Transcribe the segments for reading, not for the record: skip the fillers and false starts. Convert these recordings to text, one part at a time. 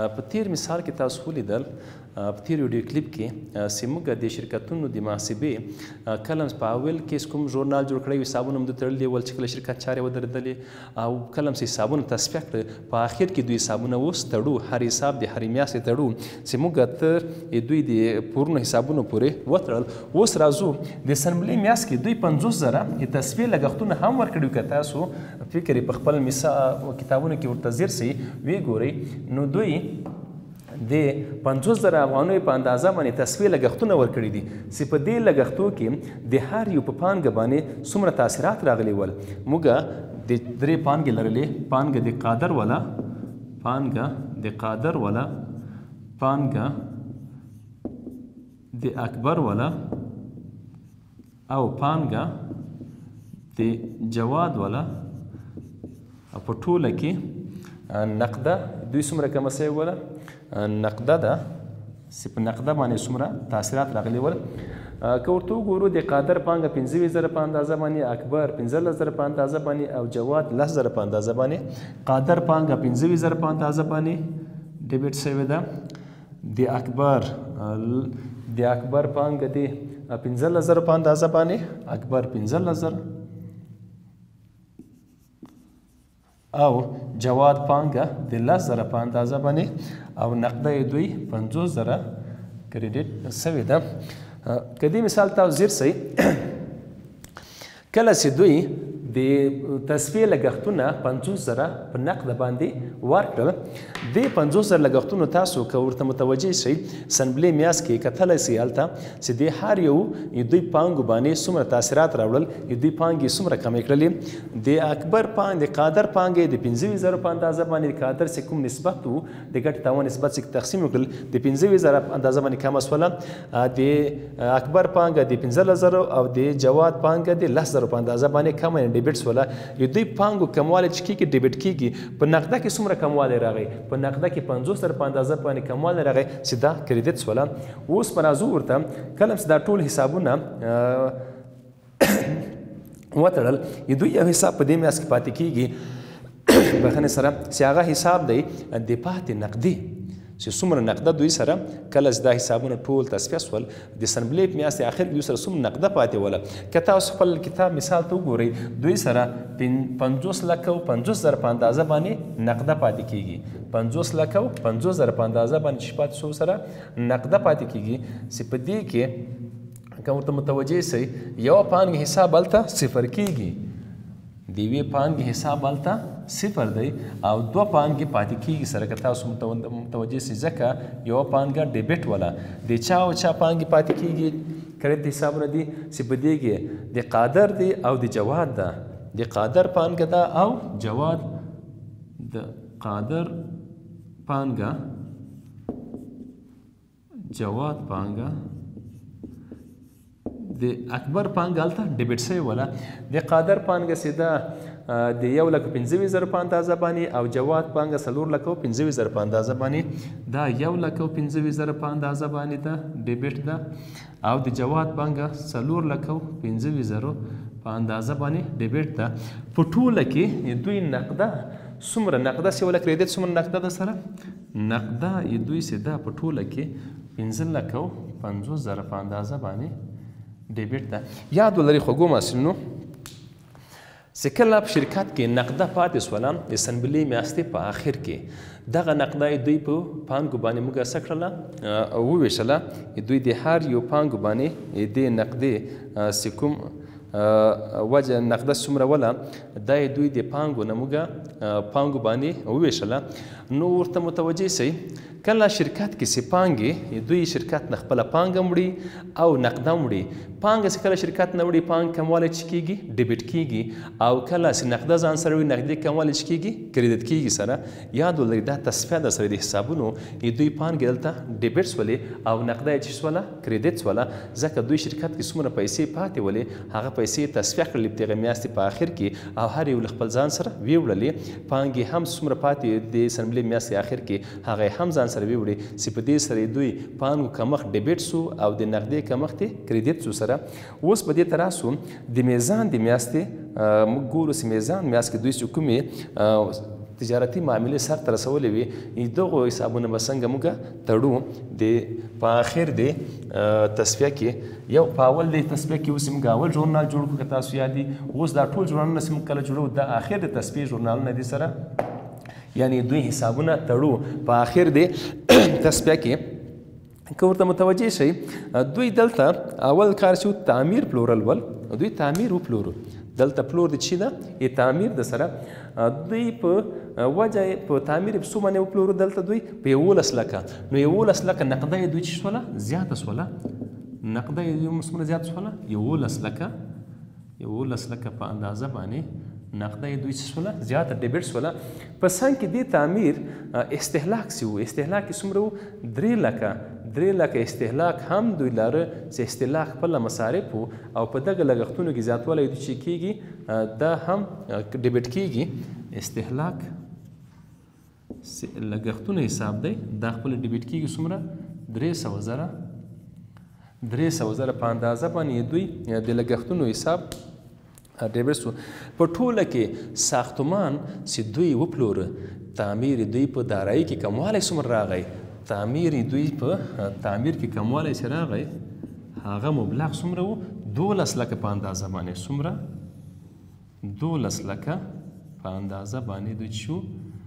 په تیر مثال کې تاسو ولیدل په تیر ویډیو کلیپ کې چې موږ د شرکتونو د محاسبې کلم په اول کې کوم ژورنال جوړ کړی حسابونه هم د تړلي ول چې کله شرکت چارې ودرېدلې او کلم چې حسابونه تصفیه کړه په آخر کې دوی حسابونه اوس تړو هر حساب د هرې میاشتې تړو چې موږ تر دوی د پورونو حسابونو پورې وتړل. اوس راځو د سنبلې میاشت کې دوی 50,000 د تصفیې لګښتونه هم ورکړي. که تاسو فکر په خپل کتابونو کې ورته ځیر سئ ویې ګورئ نو دوی د 50,000 افغانیو په اندازه باندې تصفیې لګښتونه ورکړي دي چې په دې لګښتو کې د هر یو په پانګه باندې څومره تاثیرات راغلي ول. موږ د 3 پانګې لرلې، پانګه د قادر والا، پانګه د قادر والا، پانګه د اکبر والا او پانګه د جواد والا. په ټوله کې نقده دوی څومره کمه سوې وله، نقده ده چې په نقده باندې څومره تاثیرات راغلي ول. که ورته وګورو د قادر پانګه 25,000 په اندازه باندې، اکبر 15,000 په اندازه باندې او جواد 10,000 په اندازه باندې. قادر پانګه 25,000 په اندازه باندې ډیبټ شوې ده، د اکبر پانګه د 15,000 په اندازه باندې، اکبر 15,000 او جواد پانګه د 10,000 په اندازه باندې او نقده یې دوی 50,000 کریډټ شوې ده. که دې مثال تاسو ځیر سئ کله چې دوی د تصفیې لګښتونه 50,000 په نقده باندې ورکړل، دې 50,000 لګښتونو تاسو که ورته متوجه شئ سنبلې میاشت کې کتلی سئ هلته چې د هر یو دوی پانګو باندې څومره تاثیرات راوړل، دوی پانګې څومره کمې کړلې. د اکبر پانګې د قادر پانګې د 15,000 په اندازه باندې د قادر چې کوم نسبت و د ګټې تاوان نسبت چې تقسیم وکړل د 15,000 په اندازه باندې کمه شوله. د اکبر پانګه د 15,000 او د جواد پانګه د 10,000 په اندازه باندې کمه ډیبټ شوله. یو دوی پانګو کموالی چې کېږي ډیبټ کېږي. په نقده کې څومره کموالی راغی؟ په نقده کې 50,000 په اندازه باندې کموالی راغی چې دا کریډټ شوله. اوس په راځو ورته کله چې دا ټول حسابونه وتړل دوی یو حساب په دې میاشت کې پاتې کېږي بخښنې سره چې هغه حساب دی د پاتې نقدي چې څومره نقده دوی سره کله چې دا حسابونه ټول تصفیه شول د سنبلې په میاشتې آخر کې دوی سره څومره نقده پاتې وله. که تاسو خپل کتاب مثال ته وګورئ دوی سره 50,50,000 په اندازه باندې نقده پاتې کېږي. 50,50,000 په اندازه باندې چې پاتې شو سره نقده پاتې کېږي چې په دې کې که ورته متوجه سئ یوه پانګې حساب هلته صفر کېږي، د یوې پانګې حساب هلته صفر دی او 2 پانګې پاتې کېږي سره. که تاسو متوجه سئ ځکه یوه پانګه ډیبټ وله د چا او چا پانګې پاتې کېږي کریډټ حسابونه دي چې په دې کې د قادر دی او د جواد ده. د قادر پانګه ده او جواد د قادر پانګه، جواد پانګه، د اکبر پانګه هلته ډیبټ شوې وله. د قادر پانګه چې ده د 1,15,000 په اندازه باندې او جواد پانګه 4,15,000 په اندازه باندې، دا 1,15,000 په اندازه باندې ده ډیبټ ده او د جواد پانګه 4,15,000 په اندازه باندې ډیبټ ده. په ټوله کې دوی نقده څومره نقده چې وله کریډټ څومره نقده ده سره نقده دوی چې ده په ټوله کې 15,50,000 په اندازه باندې ډیبټ ده. یاد ولرئ خوږو محصلینو چې کله په شرکت کې نقده پاتې شوله د سنبلې میاشتې په آخر کې دغه نقده دوی په پانګو باندې موږ څه کړله او وویشله. دوی د هر یو پانګو باندې د نقدې چې کوم وجه نقده څومره وله دا دوی د پانګو نه موږ پانګو باندې وویشله. نو ورته متوجه سئ کله شرکت کې چې پانګې دوی شرکت نه خپله پانګه وړي او نقده وړي. پانګه چې کله شرکت نه وړي پانګه کموالی چې کېږي ډیبټ کېږي او کله چې نقده ځان سره وي نقدې کموالی چې کېږي کریډټ کېږي سره. یاد ولرئ دا تصفیه ده سره د حسابونو دوی پانګې دلته ډیبټ شولې او نقده یې چې شوله کریډټ شوله ځکه دوی شرکت کې څومره پیسې پاتې ولې هغه پیسې تصفیه کړلې په دغه میاشتې په آخر کې او هر یو له خپل ځان سره ویوړلې. پانګې هم څومره پاتې د سنبلې میاشتې آخر کې هغه هم ځان سره ویوړې چې په دې سره دوی پانګو کمښت ډیبټ سو او د نقدې کمښت یې کریډټ سو سره. اوس په دې ته راسو د میزان د میاشتې موږ ګورو چې میزان میاشت کې دوی چې کومې تجارتي معاملې سرته رسولې وي دغو حسابونه به څنګه موږ تړو په آخر د تصفیه کې یو په اول د تصفیه کې اوس موږ اول ژورنال جوړ کړو که تاسو یاد دي اوس دا ټول ژورنالونه چې موږ کله جوړو د آخر د تصفیې ژورنالونه دي سره یعنی دوی حسابونه تړو په آخر د تصفیه کې که ورته متوجه شئ دوی دلته اول کار چې تعمیر پلورل ول دوی تعمیر وپلورو دلته پلور د چی ده تعمیر د سره دوی په وجه په تعمیر په څو باندې وپلورو دلته دوی په 11 لکه نو 11 لکه نقده دوی چې شوله زیاته شوله نقده یې څومره زیاته شوله 11 لکه په اندازه باندې نقده دوی څه شوله زیاته ډیبټ شوله په څنګ کې د تعمیر استهلاک سی وو استهلاک یې څومره وو 3 لکه استهلاک هم دوی لاره چې استهلاک خپله مصارف وو او په دغه لګښتونو کې زیاتوالی دوی چې کېږي دا هم ډیبټ کېږي استهلاک لګښتونه حساب دی دا خپله ډیبټ کېږي څومره 300 زره په اندازه باندې دوی د لګښتونو حساب ډیبټ شو په ټوله کې ساختمان چې دوی وپلوره تعمیر دوی په دارایي کې کموالی څومره راغی تعمیر دوی په تعمیر کې کموالی چې راغی هغه مبلغ څومره و 12 لکه په اندازه باندې څومره 12 لکه په اندازه باندې دوی شو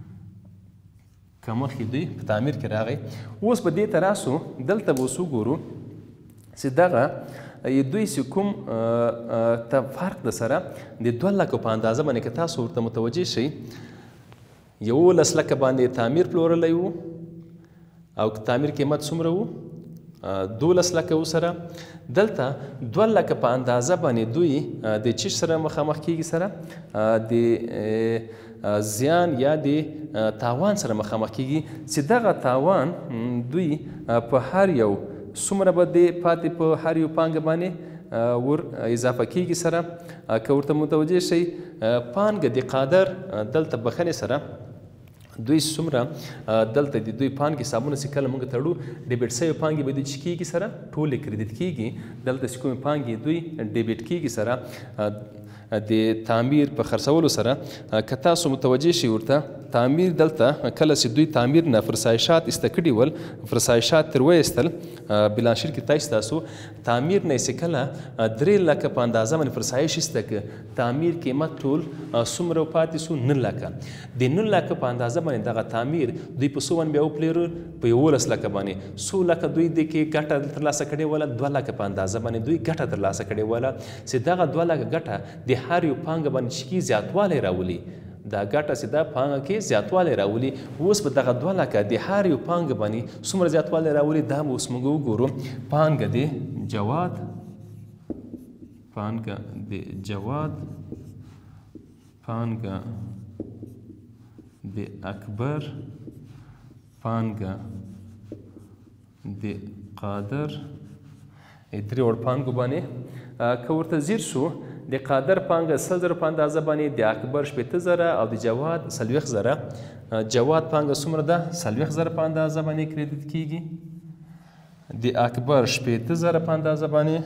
کمښت دوی په تعمیر کې راغی اوس په دې تراسو دلته به اوس وګورو چې دغه دوی چې کوم فرق د سره د 2 لکو په اندازه باندې که تاسو ورته متوجه شئ 11 لکه باندې تعمیر پلورلی و او تعمیر قیمت څومره و 12 لکه و سره دلته 2 لکه په اندازه باندې دوی د چیش سره مخامخ کیږي سره د زیان یا د تاوان سره مخامخ کیږي چې دغه تاوان دوی په هر یو څومره به د پاتې په هر یو پانګه باندې ور اضافه کیږي سره که ورته متوجه شئ پانګه د قادر دلته بخنې سره دوی څومره دلته د دوی پانګې حسابونه چې کله موږ تړو ډیبټ شوې پانګې به دوی چې کېږي سره ټولې کریډټ کېږي دلته چې کومې پانګې دوی ډیبټ کېږي سره د تعمیر په خرڅولو سره که تاسو متوجه شئ ورته تعمیر دلته کله چې دوی تعمیر نه فرسایشات ایسته کړي ول فرسایشات تر وایستل بلانشیر کې تاسو تاسو تعمیر نه چې کله 3 لکه په اندازه باندې فرسایش ایسته ک تعمیر قیمت ټول څومره پاتې سو 9 لکه د 9 لکه په اندازه باندې دغه تعمیر دوی په څو باندې بیا وپلورل په 11 لکه باندې 100 لکه دوی د کې ګټه ترلاسه کړې وله 2 لکه په اندازه باندې دوی ګټه ترلاسه کړې وله چې دغه 2 لکه ګټه د هر یو پانګه باندې چې زیاتوالی راولي دا ګټه چې دا پانګه کې زیاتوالی راولي اوس په دغه 2 لکه د هر یو پانګه باندې څومره زیاتوالی راولي دا به اوس موږ وګورو پانګه د جواد پانګه د اکبر پانګه د قادر درې وړ پانګو باندې که ورته ځیر شو د قادر پانګه 100 زره په اندازه باندې د اکبر 80 زره او د جواد 40 زره جواد پانګه څومره ده 40 زره په اندازه باندې کریډټ کیږي د اکبر 80 زره په اندازه باندې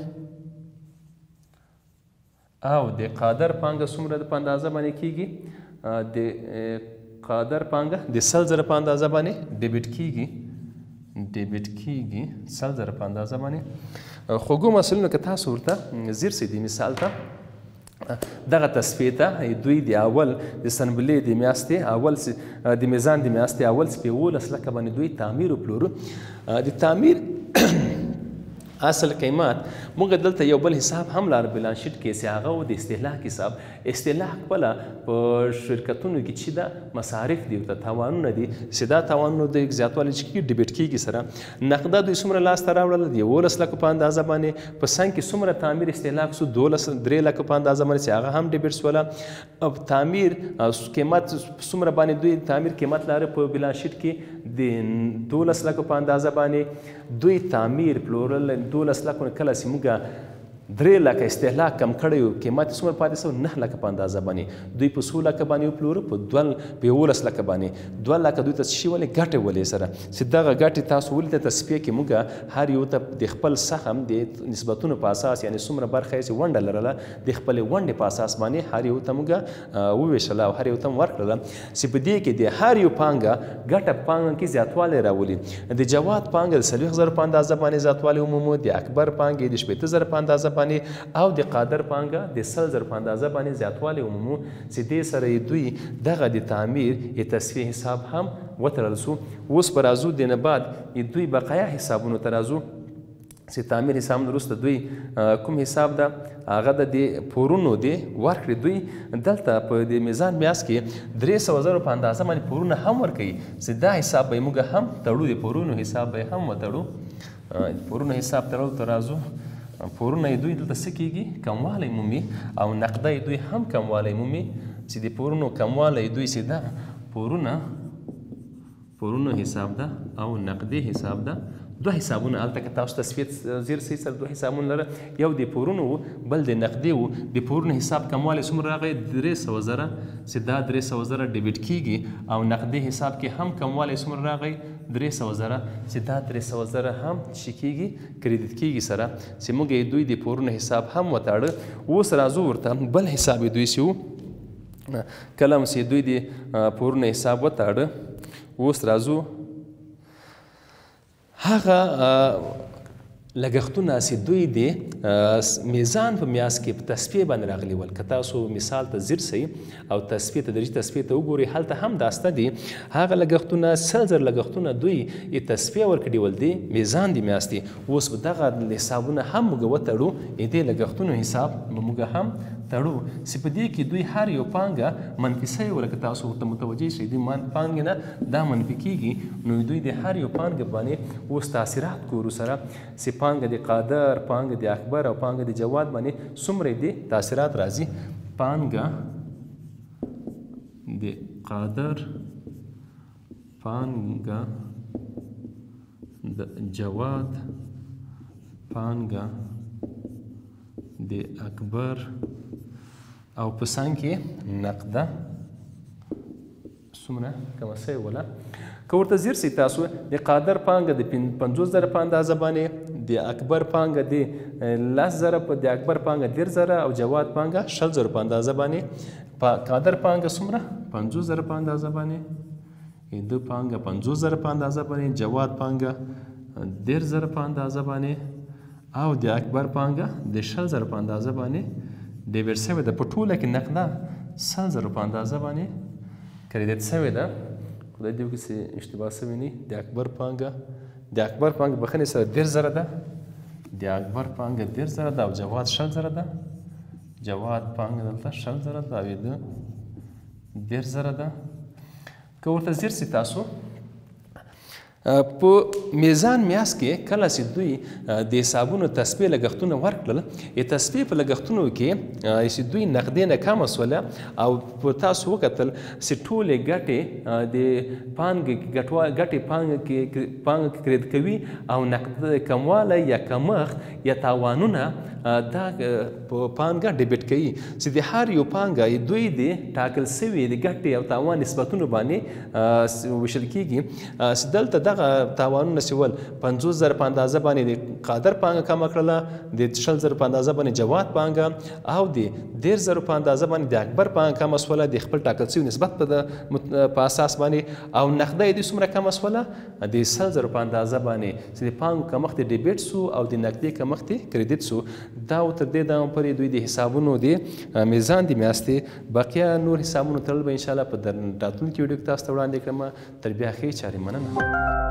او د قادر پانګه څومره په اندازه باندې کیږي د قادر پانګه د 100 زره په اندازه باندې ډیبټ کیږي 100 زره په اندازه باندې خوږو مسلونه که تاسو ورته زیر سي دي مثال ته دغه تصفیه ته دوی د اول د سنبلې د میاشتې اول د میزان د میاشتې اول په 11 لکه باندې دوی تعمیر وپلورو د تعمیر اصل قیمت موږ دلته یو بل حساب هم لاره بیلانس شیټ کې چې هغه د استهلاک حساب استهلاک خپله په شرکتونو کې چې دا مصارف دي ورته تاوانونه دي چې دا تاوانونه د زیاتوالی چې کېږي ډیبټ کېږي سره نقده دوی څومره لاسته راوړل د 11 لکو په اندازه باندې په څنګ کې څومره تعمیر استهلاک سو 3 لکو په اندازه باندې چې هغه هم ډیبټ سوله او تعمیر قیمت څومره باندې دوی تعمیر قیمت لاره په بیلانس شیټ کې د 12 لکو په اندازه باندې دوی تعمیر پلورل 12 لکو کله چې موږ 3 لکه استهلاک کم کړی و، قیمت یې څومره پاتې شو 9 لکه په اندازه باندې، دوی په 100 لکه باندې وپلورو، په 11 لکه باندې 2 لکه دوی ته څه شي ولې ګټې ولې سره، چې دغه ګټې تاسو ولیدل تصفیه کې موږ هر یو ته د خپل سهم د نسبتونو په اساس یعنې څومره برخه یې چې ونډه لرله د خپلې ونډې په اساس باندې هر یو ته موږ وویشله او هر یو ته مو ورکړله، چې په دې کې د هر یو پانګه ګټه پانګه کې زیاتوالی راولي. د جواد پانګه د 40,000 په اندازه باندې زیاتوالی ومومو، د اکبر پانګې د 80,000 په اندازه باندې او د قادر پانګه د 100,000 په اندازه باندې زیاتوالی ومومو، چې دې سره دوی دغه د تعمیر تصفیه حساب هم وتړل سو. اوس به راځو د نه بعد دوی بقایا حسابونو ته راځو، چې تعمیر حساب نه وروسته دوی کوم حساب ده هغه د پورونو دی ورکړي. دوی دلته په د میزان میاس کې 300,000 په اندازه باندې پورونه هم ورکوي، چې دا حساب به موږ هم تړو، د پورونو حساب به هم وتړو. پورونو حساب تړلو ته راځو. پورونه دوی دلته څه کېږي کموالی مومي او نقده دوی هم کموالی مومي، چې د پورونو کموالی دوی چې ده پورونو حساب ده او نقدي حساب ده. دوه حسابونه هلته که تاسو تصفیه زیر سئ سره دوه حسابونه لره، یو د پورونو و بل د نقدي و. د پورونو حساب کموالی څومره راغی 300,000، چې دا 300,000 ډیبټ کیږي او نقدي حساب کې هم کموالی څومره راغی 300,000، چې دا 300,000 هم څه کیږي کریډټ کیږي سره، چې موږ دوی د پورونو حساب هم وتاړه. اوس راځو ورته بل حساب دوی چې و کله چې دوی د پورونو حساب وتاړه. اوس راځو هغه لګښتونه چې دوی د میزان په میاس کې په تصفیه باندې راغلي ول. که تاسو مثال ته ځیر سئ او تصفیه تدریجي تصفیه ته وګورئ، هلته هم داسته دي هغه لګښتونه 100,000 لګښتونه دوی یې تصفیه ورکړي ول د میزان د میاس دي. اوس به دغه حسابونه هم موږ وتړو، دې لګښتونو حساب به موږ هم تړو، چې په دې کې دوی هر یو پانګه منفي سوې وه. لکه تاسو ورته متوجه شئ د پانګې نه دا منفي کېږي، نو دوی د هر یو پانګه باندې اوس تاثیرات ګورو سره، چې پانګه د قادر، پانګه د اکبر او پانګه د جواد باندې څومره د تاثیرات راځي. پانګه د قادر، پانګه د جواد، پانګه د اکبر او په څنګ کې نقده څومره کمه سوې وله. که ورته ځیر سئ تاسو د قادر پانګه د 50,000 په اندازه باندې، د اکبر پانګه د 10,000، د اکبر پانګه 10,000 او جواد پانګه 60,000 په اندازه باندې. قادر پانګه څومره 50,000 په اندازه باندې، د پانګه 50,000 په اندازه باندې، جواد پانګه 10,000 په اندازه باندې او د اکبر پانګه د 60,000 په اندازه باندې ډیبټ سوې ده. په ټوله کې نقده 100,000 په اندازه باندې کریډټ سوې ده. خدای دې وکړي چې اشتباه سوې نه وي. د اکبر پانګه بخښنې سره 10,000 ده، د اکبر پانګه 10,000 ده او جواد 60,000 ده. جواد پانګه دلته 60,000 ده او د 10,000 ده. که ورته ځیر سئ تاسو په میزان میاس کې کله چې دوی د حسابونو تصفیه لګښتونه ورکړل، تصفیه په لګښتونو کې چې دوی نقدې نه کمه سوله او په تاسو وکتل چې ټولې ګټې د ګټې پانګه کې کریډ کوي او نقد کموالی یا کمښت یا تاوانونه دا په پانګه ډیبټ کوي، چې د هر یو پانګه دوی د ټاکل سوي د ګټې او تاوان نسبتونو باندې ویشل کیږي. چې دلته دغه تاوانونه چې ول 50,000 په اندازه باندې د قادر پانګه کمه کړله، د 60,000 په اندازه باندې جواد پانګه او د 10,000 په اندازه باندې د اکبر پانګه کمه سوله د خپل ټاکل سوي نسبت په اساس باندې، او نقده یې دوی څومره کمه سوله د 100,000 په اندازه باندې، چې د پانګو کمښت یې ډیبټ سو او د نقدې کمښت یې کریډټ سو. دا تر دې دمه پورې دوی د حسابونو د میزان د میاشتې بقیه نور حسابونو تړل به انشاءالله په راتلونکي ویډیو کې تاسو ته وړاندې کړم. تر بیا ښې چارې، مننه.